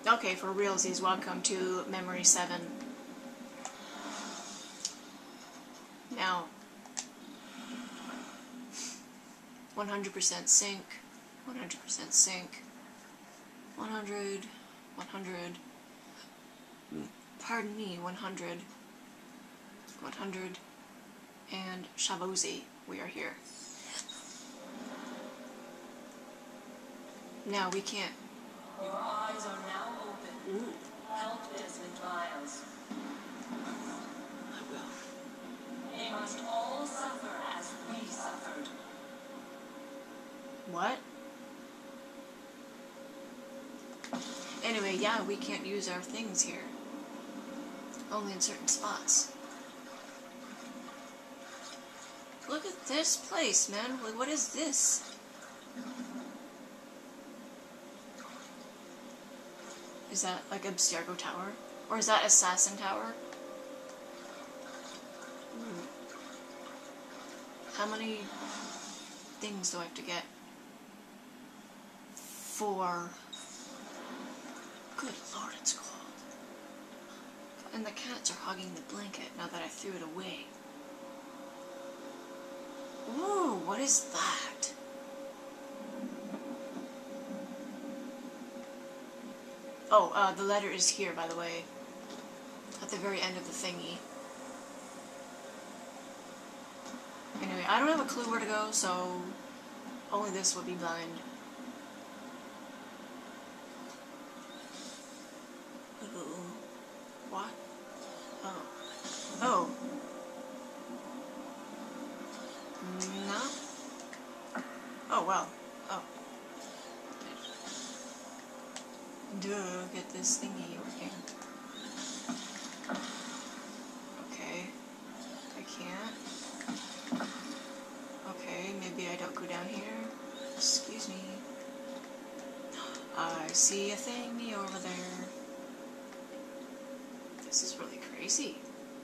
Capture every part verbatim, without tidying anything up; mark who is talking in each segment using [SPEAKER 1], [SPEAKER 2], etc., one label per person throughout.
[SPEAKER 1] Okay, for realsies, welcome to Memory seven. Now, one hundred percent sync, one hundred percent sync, one hundred, one hundred, pardon me, one hundred, one hundred, and Shavozi, we are here. Now we can't.
[SPEAKER 2] Your eyes are now open.
[SPEAKER 1] Ooh.
[SPEAKER 2] Help Desmond Miles.
[SPEAKER 1] I will.
[SPEAKER 2] They must all suffer as we suffered.
[SPEAKER 1] What? Anyway, yeah, we can't use our things here. Only in certain spots. Look at this place, man. Like, what is this? Is that like Abstergo Tower? Or is that Assassin Tower? Hmm. How many things do I have to get? Four. Good lord, it's cold. And the cats are hugging the blanket now that I threw it away. Ooh, what is that? Oh, uh, the letter is here, by the way. At the very end of the thingy. Anyway, I don't have a clue where to go, so only this would be blind. Ooh. What? Oh. Oh. No? Oh, well. Oh. Duh, get this thingy working. Okay. I can't. Okay, maybe I don't go down here. Excuse me. I see a thingy over there. This is really crazy.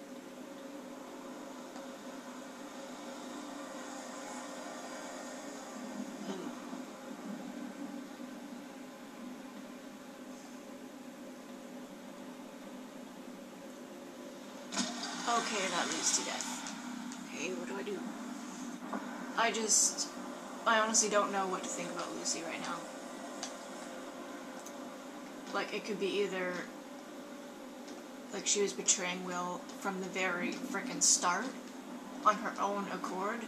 [SPEAKER 1] Okay, that leads to death. Okay, what do I do? I just... I honestly don't know what to think about Lucy right now. Like, it could be either... like, she was betraying Will from the very frickin' start, on her own accord.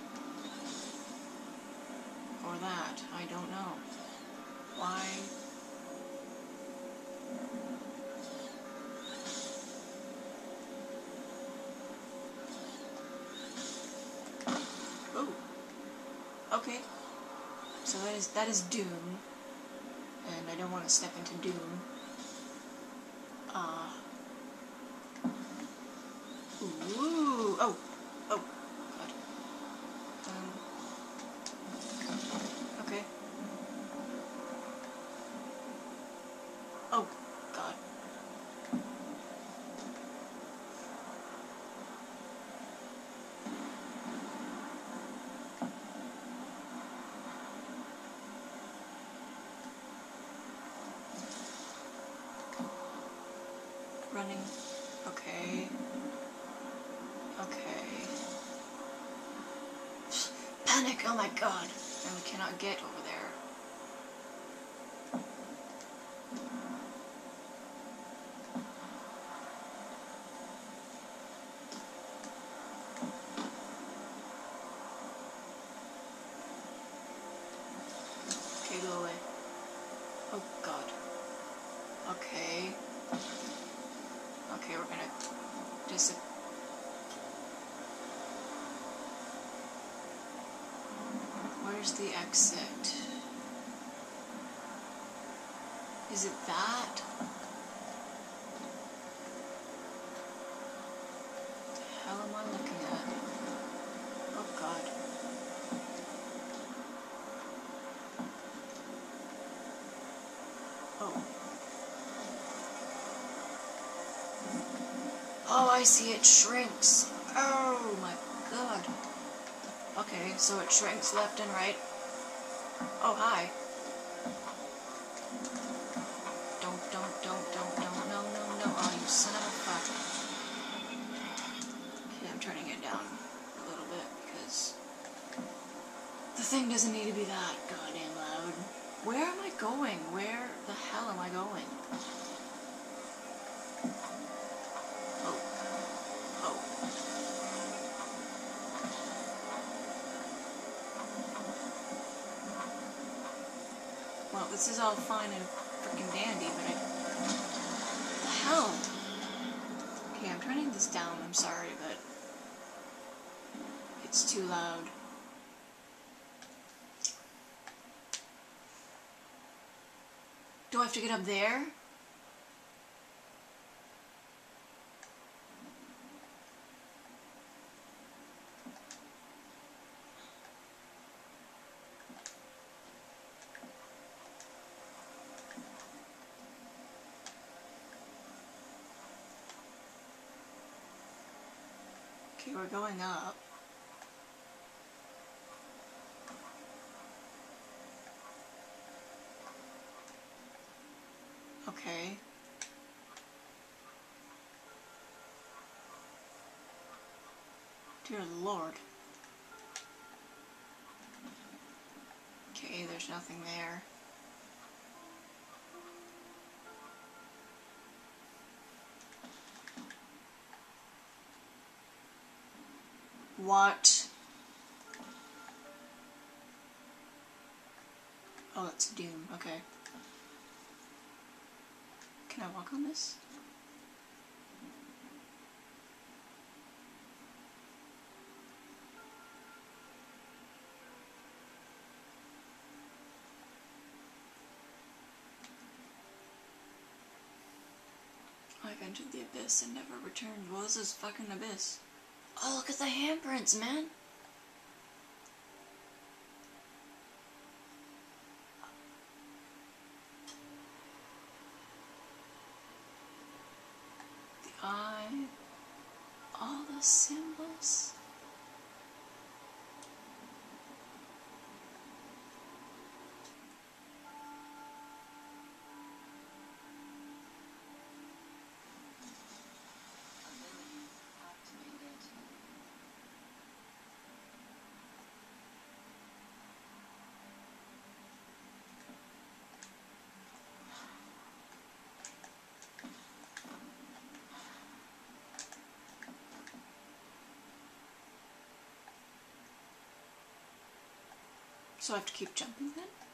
[SPEAKER 1] Or that. I don't know. Why... Okay, so that is that is Doom, and I don't want to step into Doom. Uh. Ooh. Oh. Oh. God. Um. Okay. Oh. God. Running. Okay. Okay. Panic! Oh my god! And we cannot get over there. Okay, go away. Oh god. Okay. Okay, we're gonna dis- Where's the exit? Is it that? What the hell am I looking at? Oh god. Oh. Oh, I see, it shrinks. Oh my god. Okay, so it shrinks left and right. Oh, hi. Don't, don't, doesn't need to be that goddamn loud. Where am I going? Where the hell am I going? Oh. Oh. Well, this is all fine and freaking dandy, but I... What the hell? Okay, I'm turning this down, I'm sorry, but... It's too loud. Do I have to get up there? Okay, we're going up. Okay. Dear Lord. Okay, there's nothing there. What? Oh, that's Doom. Okay. Can I walk on this? I've entered the abyss and never returned. Well, this is fucking abyss. Oh, look at the handprints, man! The eye, all the symbols. So I have to keep jumping then?